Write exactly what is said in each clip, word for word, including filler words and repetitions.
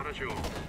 바라죠.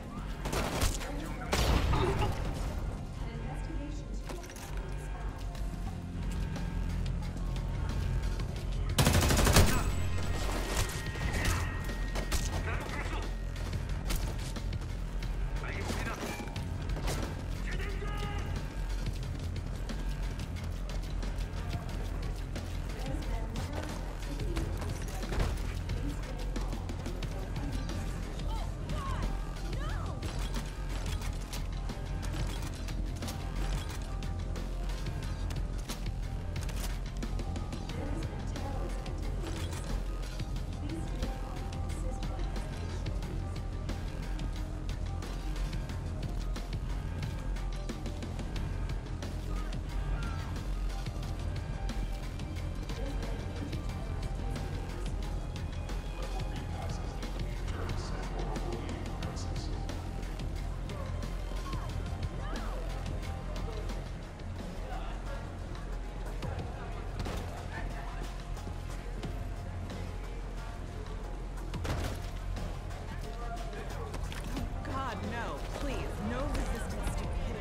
No, please, no resistance stupidity.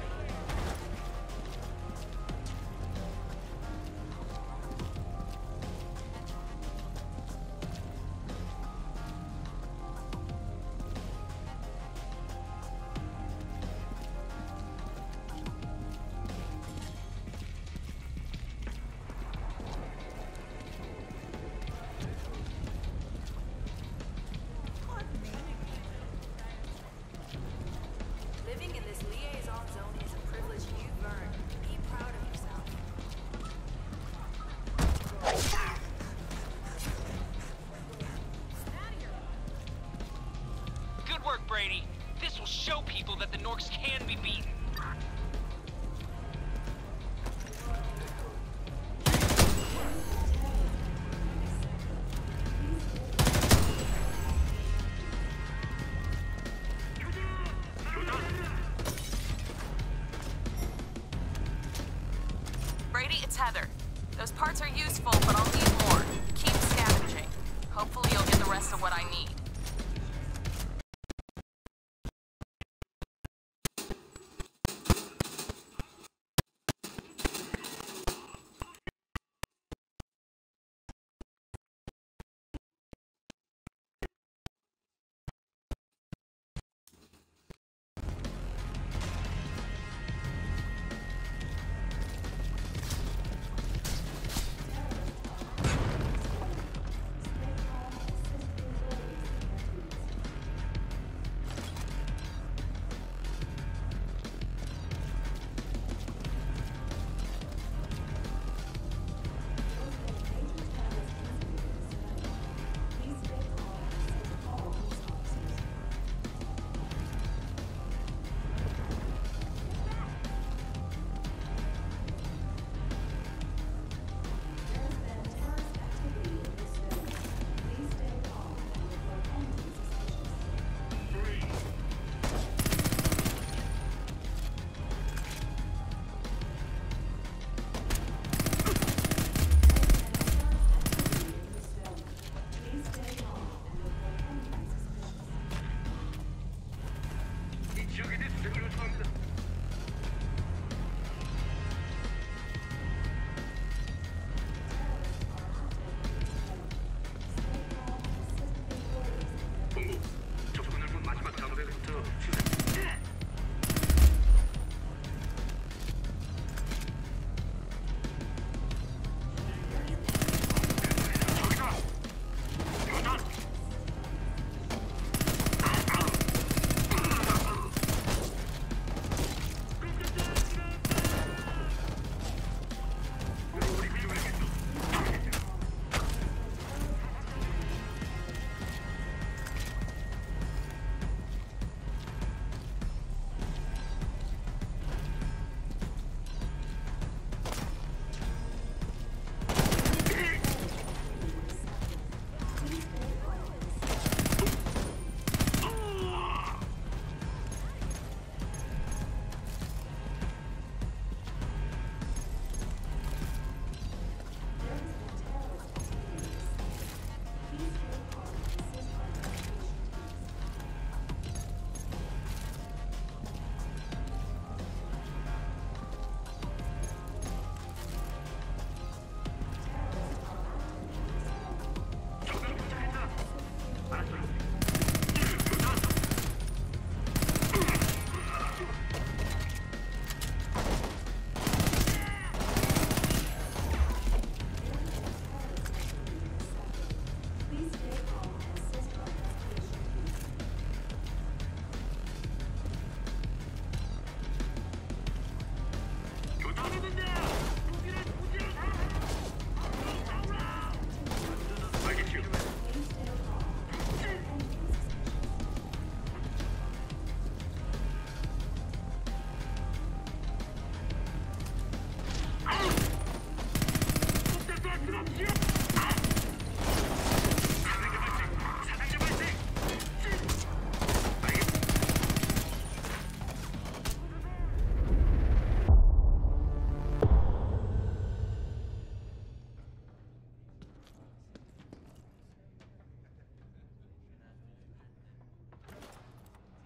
Living in this liaison zone is a privilege you've earned. Be proud of yourself. Good work, Brady. This will show people that the Norks can be beaten. Brady, it's Heather. Those parts are useful, but I'll need more. Keep scavenging. Hopefully you'll get the rest of what I need.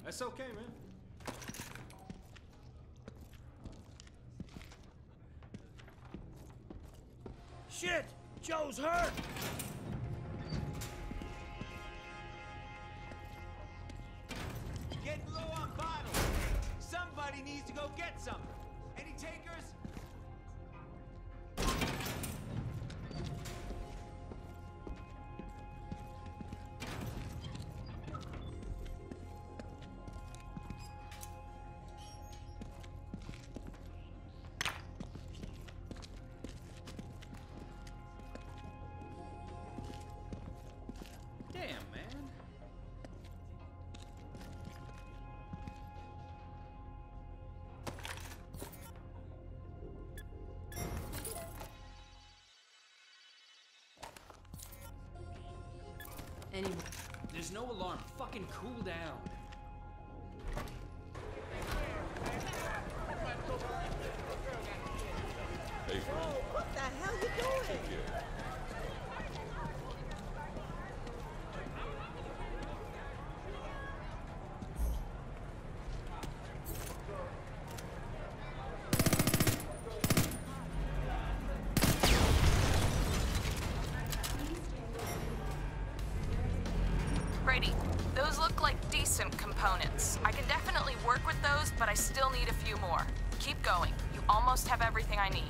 That's okay, man. Shit! Joe's hurt! Getting low on bottles. Somebody needs to go get some. Any takers? Damn, man. Anyway. There's no alarm. Fucking cool down. Hey, friend. What the hell you doing? Yeah. Brady, those look like decent components. I can definitely work with those, but I still need a few more. Keep going. You almost have everything I need.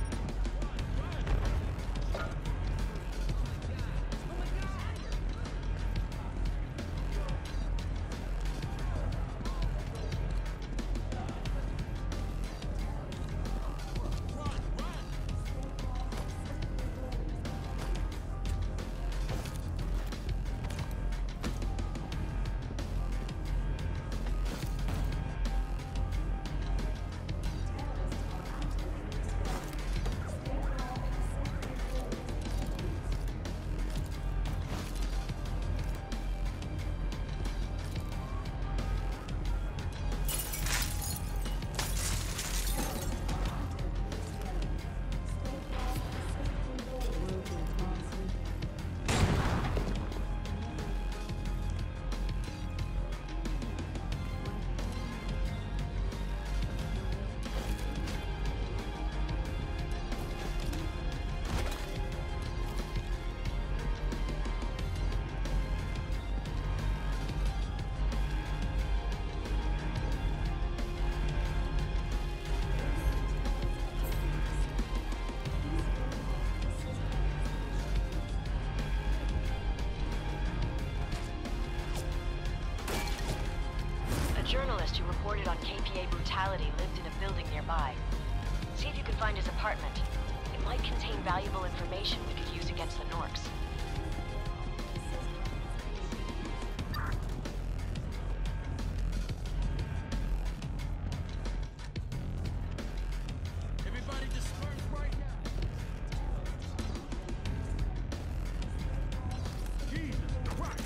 A journalist who reported on K P A brutality lived in a building nearby. See if you can find his apartment. It might contain valuable information we could use against the Norks. Everybody disperse right now! Jesus Christ!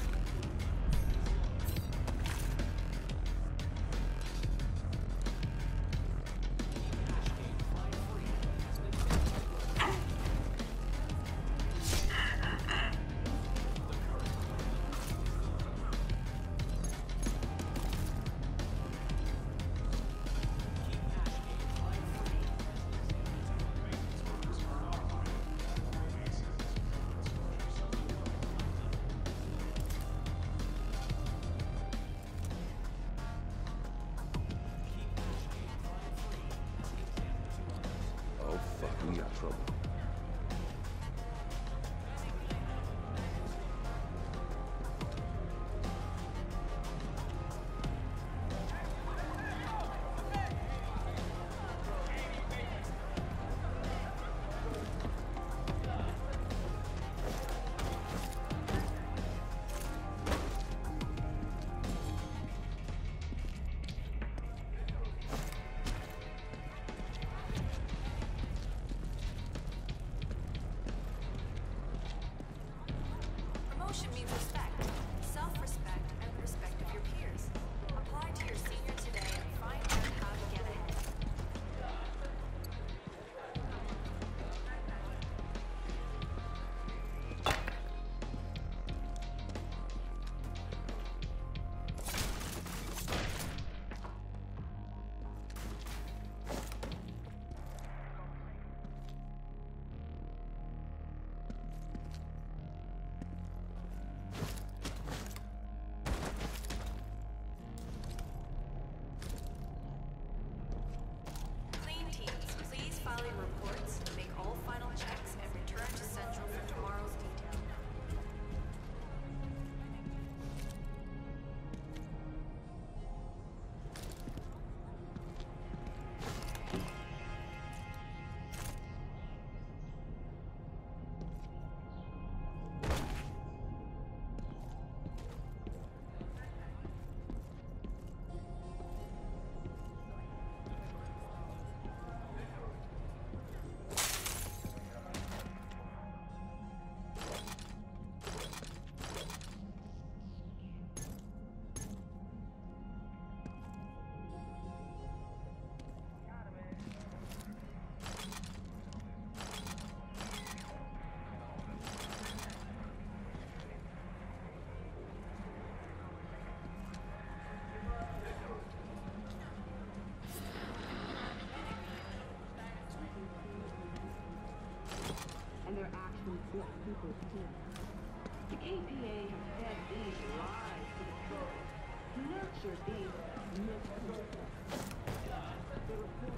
what people see. The K P A has fed these lies to the trolls, nurtured these misconceptions. They report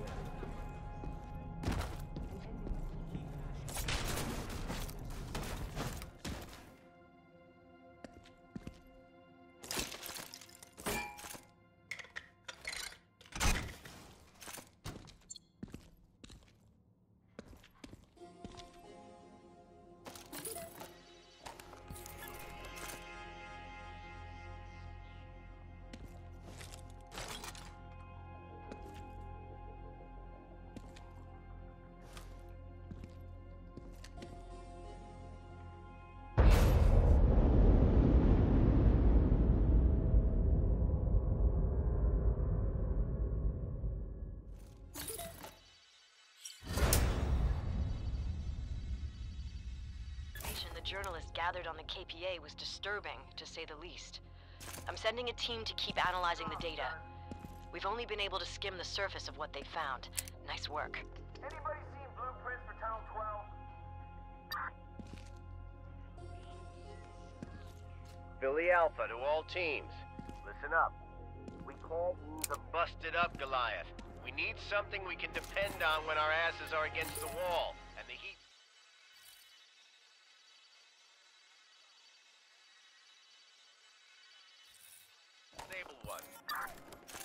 the journalists gathered on the K P A was disturbing, to say the least. I'm sending a team to keep analyzing the data. We've only been able to skim the surface of what they found. Nice work. Anybody seen blueprints for Tunnel twelve? Philly Alpha to all teams. Listen up. We called you the... Busted up, Goliath. We need something we can depend on when our asses are against the wall, and the heat... Stable one.